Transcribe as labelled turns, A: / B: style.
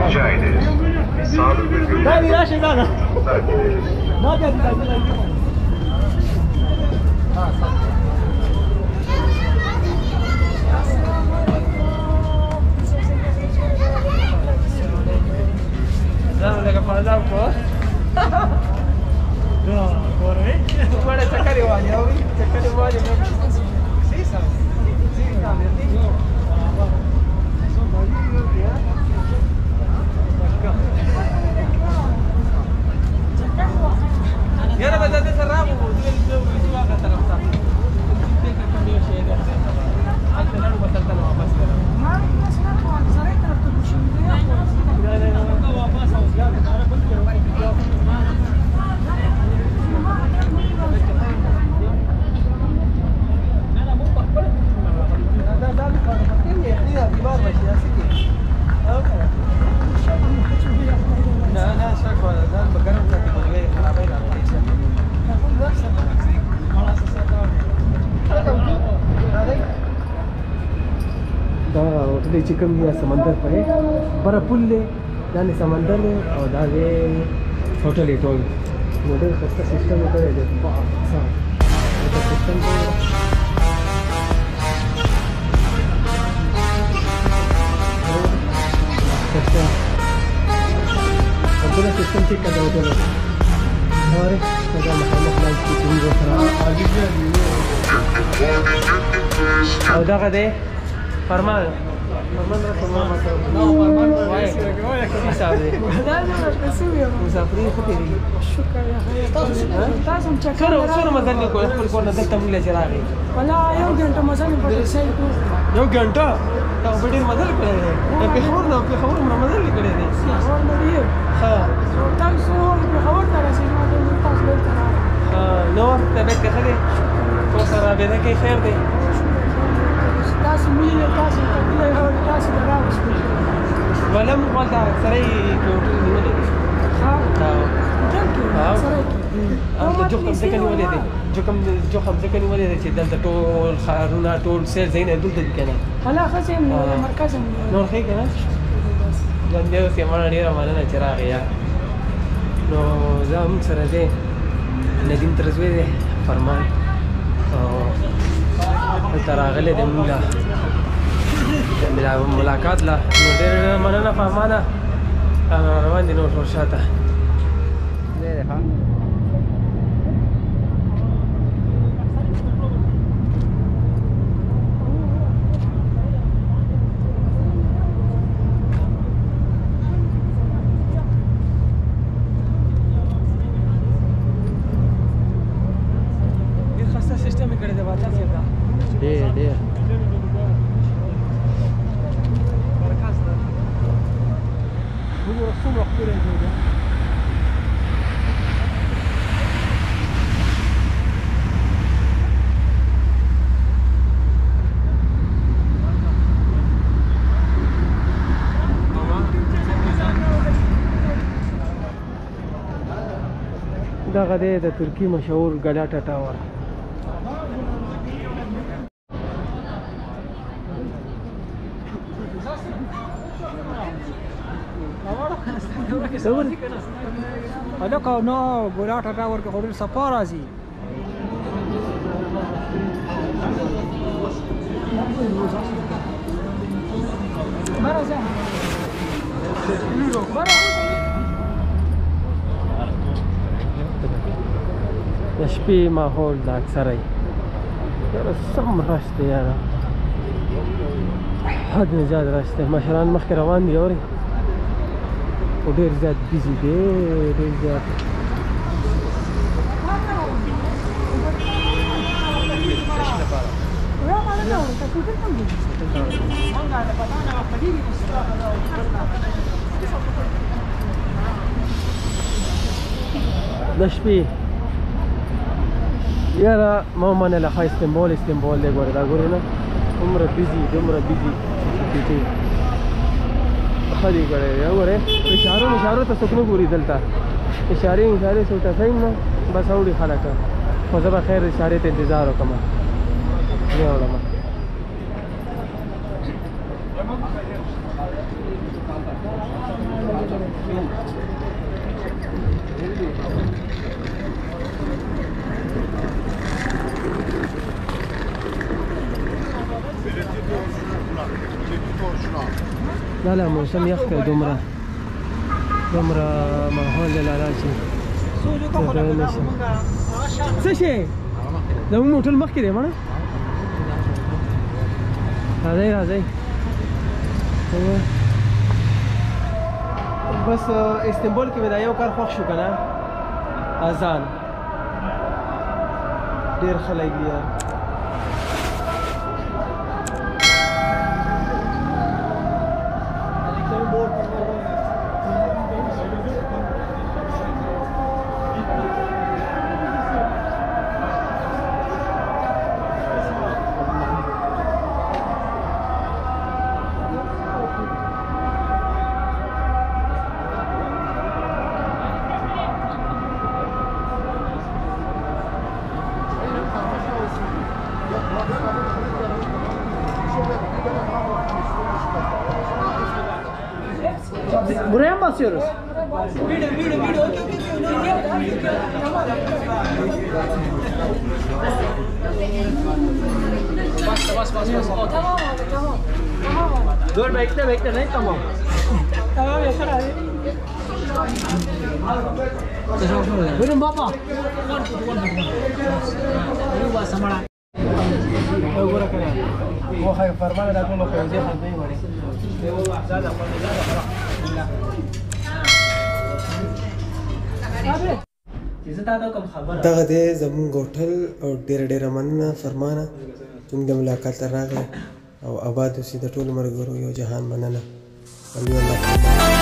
A: rica ederiz. Sağlıklı günler.
B: Ben yaşım lan. Ne yapıyorsun? Jangan dekat pasar kok. Dah, korek. Mana cakap dia wajib, cakap dia wajib. Sisa, sisa ni. Ya, dah baca terserah mu. Tu juga kata orang. Kita akan dia share dia. Aku nak buat tentang apa sekarang. Mana sekarang saya terus tu sini. Hotel chicken या समंदर पर है बड़ा पुल ले दाने समंदर ले और दाने होटल है टोल मॉडल सस्ता सिस्टम होता है देखो अच्छा तो सिस्टम तो सस्ता और पूरा सिस्टम ठीक कर दो तो और अगर मोहम्मद लाइफ की टीम को खराब और दागा दे फरमान फरमान रखो मामा तो नो फरमान वाई साहब مسافرين خطيرين
C: شكرا يا اخي لازم تشكر
B: شنو مثلا يقول يقول كنا دلتا من الجراغي
C: ولا يوم انت مثلا بدل سيكو
B: يوم घंटा तो बड़ी मदद करे है पे खबर में मदद करे है
C: और नबीर
B: हां
C: تاكس هو بخبر ترى سيما تاكس بيت
B: نور تبعك خلي توصل بينك خير دي
C: تاس مية تاس تقلي هو تاس دراوس
B: ولم قلت سري كوتو نولي
C: ها
B: جو خمسه کني ولې دي جو خمسه کني ولې دي چې دلته ټول خارونه ټول سیل زین دلته دي کنه
C: ولا خصم مرکز
B: نور خې کنه ګندې اوسې مړ ډیره مننه چې راغی نو زم سره دې ندیم ترزوی دې فرمان او تراغله دې موږ لا ملاقات لا نو ډیره مننه فهمانه روان دي نور شاته دې ها دغه د ترکی مشهور ګلاټا ټاور
C: الکه نو ګلاټا ټاور کې خوري صفا راځي
B: د شپې ماحول د اکثره یاره سم رش دی یاره حد نه زیات رش دی مشران مخکې روان دي اورې خو ډېر زیات بیزي دی ډېر زیات د شپې یاره ما ومنله ښه استنبول دی ګوره دا ګورې نه دومره بیزي ښه دی ګوره یا ګورې اشارو ته څوک نه ګوري دلته اشارې څوک ته صحیح نه بس اوړي خلک خو زه به خیر اشارې ته انتظار وکړم نه وړم دا لا موسم یخ که دومره ماحول دی لالا چې تبه نشم څه شی زموږ موټر مخکې دی مړه راځئ بس استنبول کې مې دا یو کار خوښ شو که نه اذان ډېر خلک دي یار
C: Buraya mı basıyoruz?
D: Video. Bas. Tamam abi, tamam.
C: Dur bekle ne tamam.
D: Tamam yeter abi.
C: Buyurun baba.
B: وګوره که نه وخه فرمانه دا ټولو په یو ځای خدمې وړې دغه دی زموږ هوټل او ډېره مننه فرمانه زموږ د ملاقات ته راغلی او آباد اوسې د ټولو ملګرو یو جهان مننه